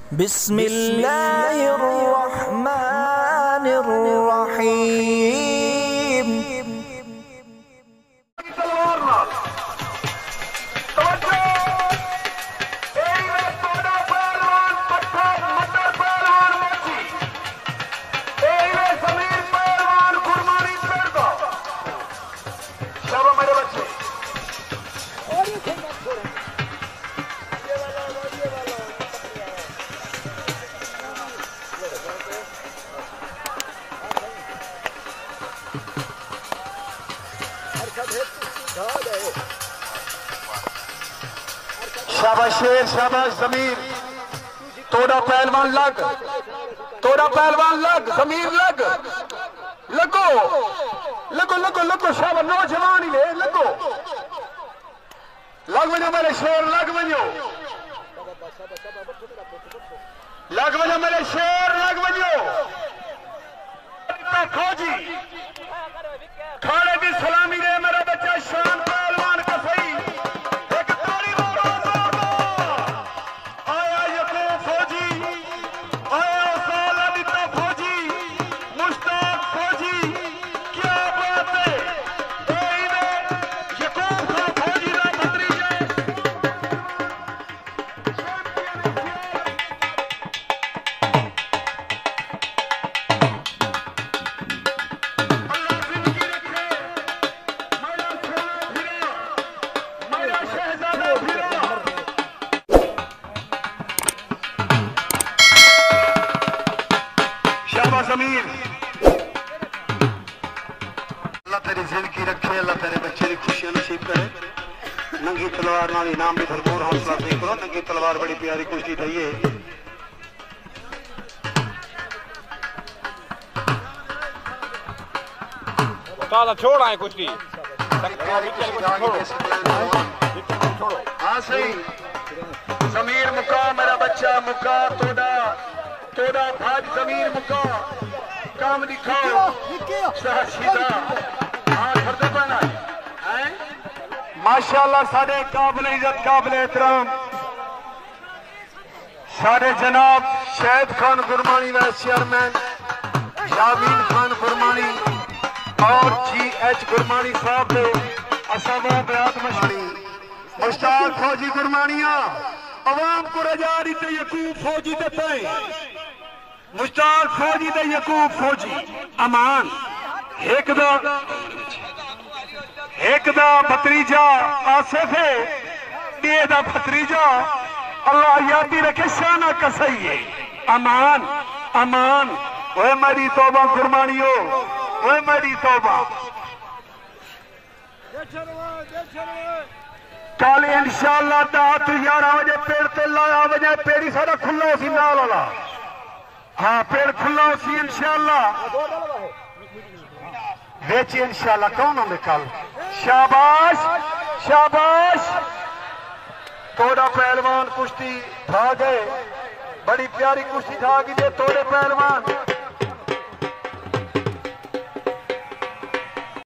बिस्मिल्लाहिर्रहमानिर्रहीम। शाबाश शेर, शाबाश जमीर, तोड़ा पहलवान लग, तोड़ा पहलवान लग, जमीर लग, लगो लगो लगो लगो, शाबाश नौजवान ही ले लगो, लग वजो मेरे शेर, लग वजो, लग वजो मेरे शेर, लग वजो। फौजी खाने की सलामी दे मेरा बच्चा शान पहलवान का सही। जमीर अल्लाह तेरी जिंदगी रखे, अल्लाह तेरे बच्चे की खुशियां नसीब करे। नंगी तलवार नाल इनाम भी भरपूर हौसला दे करो। नंगी तलवार बड़ी प्यारी कुश्ती थी है। ताला छोड़ आए कुश्ती हाँ सही। जमीर मुका मेरा बच्चा मुका, तोड़ा तोड़ा भाज जमीर मुका, काम दिखाओ सीधा। हाँ फर्दे पहना है माशाअल्लाह। साढ़े काबिल इज्जत काबिल एहतराम साढ़े जनाब शहीद खान गुरमानी वाइस चेयरमैन, यामीन खान गुरमानी और GH गुरमानी साहब ने असवा बयात मशहूर मुश्ताक फौजी गुरमानिया अवाम को रजा दी ते यकूब फौजी ते पे मुश्ताक फौजी ते यकूब फौजी अमान एक दा भतीजा आसिफ है, ये दा भतीजा अल्लाह यादी रखे शाना कसई है। अमान अमान ओए मेरी तौबा गुरमानियो, ओए मेरी तौबा। कल इंशाअल्लाह रात 11 बजे पेड़ ते लाया वजे, पेड़ी सारा खुला सी नाल वाला। हाँ पेड़ खुला सी इंशाअल्लाह बेच इंशाअल्लाह। कौन होंगे कल? शाबाश शाबाश। तोड़ा पहलवान कुश्ती था गए, बड़ी प्यारी कुश्ती था कि तोड़े पहलवान